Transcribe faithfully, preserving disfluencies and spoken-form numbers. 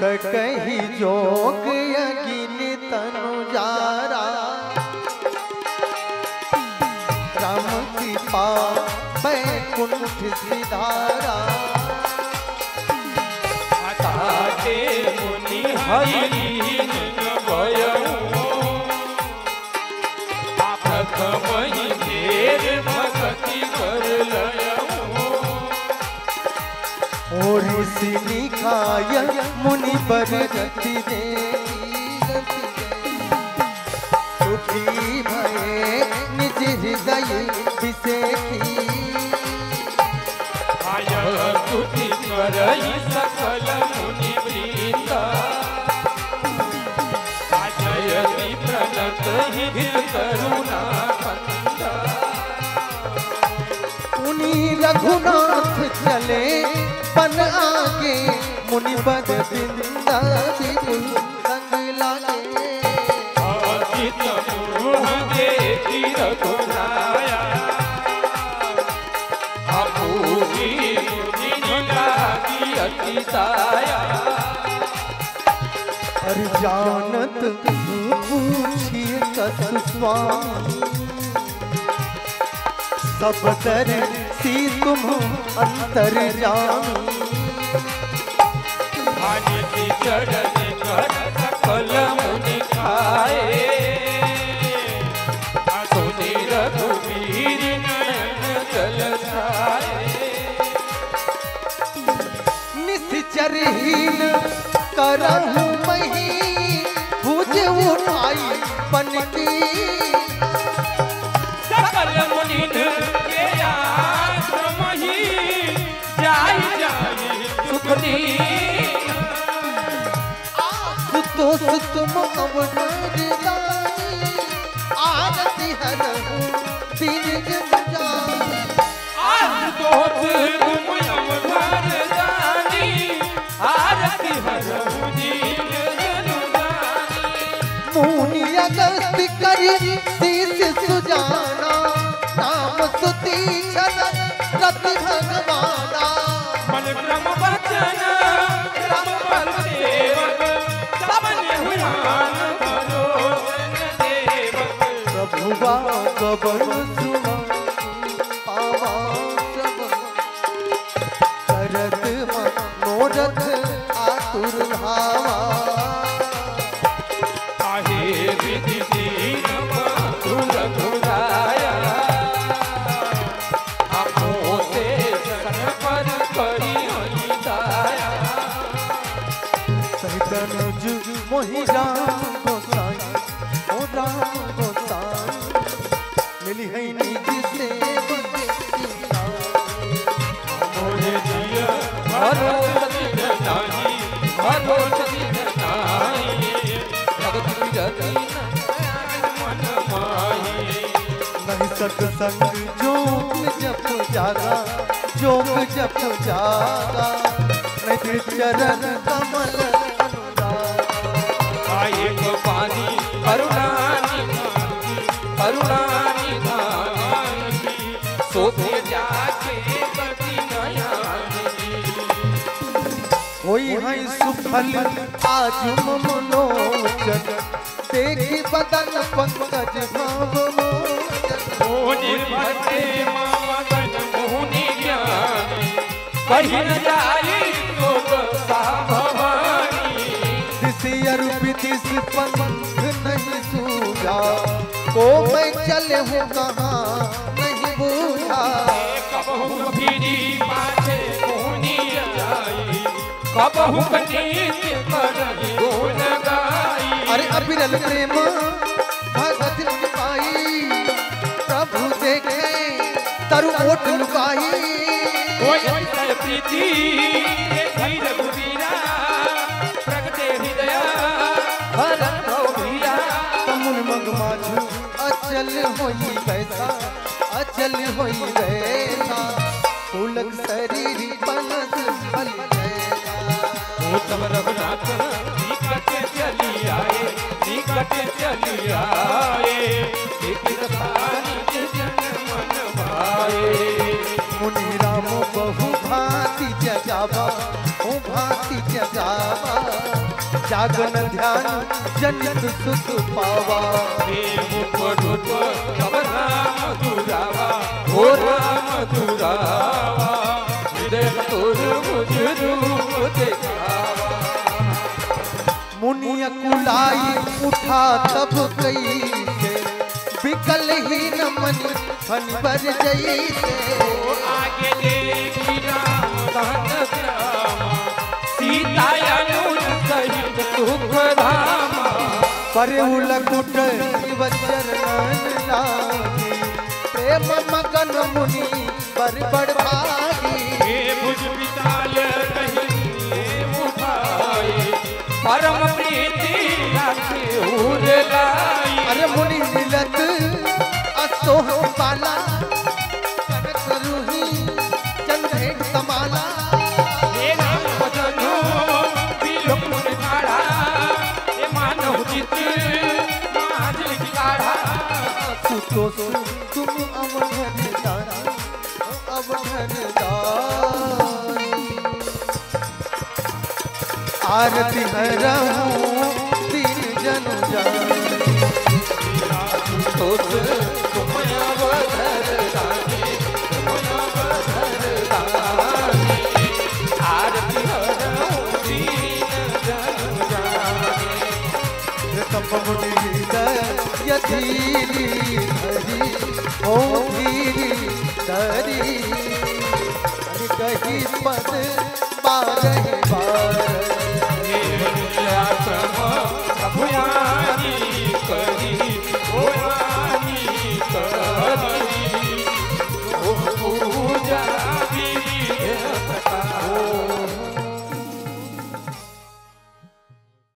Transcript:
सकहि जोग अगिन तनु जारा। राम कृपा बैकुंठ सिधारा। ताके मुनि हरि भयऊ प्रथमहि ढेर भक्ति कर लयऊ। और सिनिखाय मुनि बर गति देती सुखी भये निज हृदय बिसेखी। आय स्तुति करई सकल मुनि वृंद जयति प्रणत हित करुणा कंद। मुनि रघुनाथ चले बन आगे मुनि बद बिंदा बिपुल संग लागे। अचित मुह देखी रघुराया अपूरी मुनि लागी अति दाया। हर जानत पूछिए कस स्वामी सब दर सी तुम अंतर जामी। हानि चरण कर सकल मुनि खाए सुनि रघुवीर नयन जल छाए। निश्चरहीन करहु मही भुज उठाई पनकी। सकल मुनि के आश्रम ही जाई जाई सुख दी। सुतोष तुम अवतारी आरती हरहु दीन जन जानी। आशुतोष तुम अवतार जानी आरती हरहु दीन जन जानी। मुनि अगस्त्य करि शीश सुजाना नाम स्तुति छन रति भगवाना। मन क्रम वचन क्रम बल सेवक सब निहुरान भरोजन देवक। प्रभु बागवन सुना पावा सब करत मनोरथ आतुर भावा। आहे विधि दीन बंधु रघुराया आपो से सन पर करी हरि दाया। सहितन जुग मोहि राम गोसाई ओ राम गोसाई मिली है निज से मोहे जिया भरोस दिन नाही भरोस दिन नाही जगत विरति मन माही। नहीं सत्संग जोग जप जागा जोग जप जागा नहीं चरण कमल अनुरागा। आए को पानी करुणा निधानी करुणा निधानी सोते जाके गति नयानी। होई है सुफल आजुम मनोजन देखी बदन पंकज भाव मोचन। मोनि भटे मगन मोहनी ज्ञानी कहीं न जाई तो भवानी। दिसियर विदिस पंथ नहीं सूझा को मैं चले हूँ कहाँ नहीं बूझा। कबहु फिरी पाछे मोहनी जाई कबहु कनीत करही गुण गाई। अरे अबिरल प्रेम भगत पाई प्रभु देखे तरु ओट लुकाई। कोई प्रीति धीर रघुवीरा प्रगटे हृदय हरन भौवीरा। तमुन मग माझू अचल होई वैसा अचल होई वैसा फूलक शरीर बनस फल जैसा। तब रघुनाथ निकट चली आए निकट चली आए एक दफानी जन मन भाए। मुनि राम बहु भांति जगावा ओ भांति जगावा। जागन ध्यान जनित सुख पावा। हे रूप रूप तब राम दुरावा, हो राम दुरावा, देख तुर मुझ रूप दिखावा। मुनिया कुलाई उठा तब कई से, बिकल ही न मन फन बर जैसे। आगे देखी राम कहत रामा, सीता अनुज सहित सुख धामा। पर उलकुट वज्र नयन लागी, प्रेम मगन मुनि बर बड़ भागी। हे भुज विशाल कहिए उठाए, परम प्रीति राखे उर लाई। अरे मुनि मिलत असोह बाला, कनक रूही चंद्रेण कमाला। हे राम भजनो बिलकुल काढ़ा, हे मानव चित माज काढ़ा। सुतो तुम अवधन दानी, अवधन दानी। आरती हरहूं दीन जन जानी, तो तुम अवधर दानी, तुम अवधर दानी। आरती हरहूं दीन जन जानी। तप मुनि हृदय धीरी धरी, ओ धीरी धरी। कही पद बारह बार,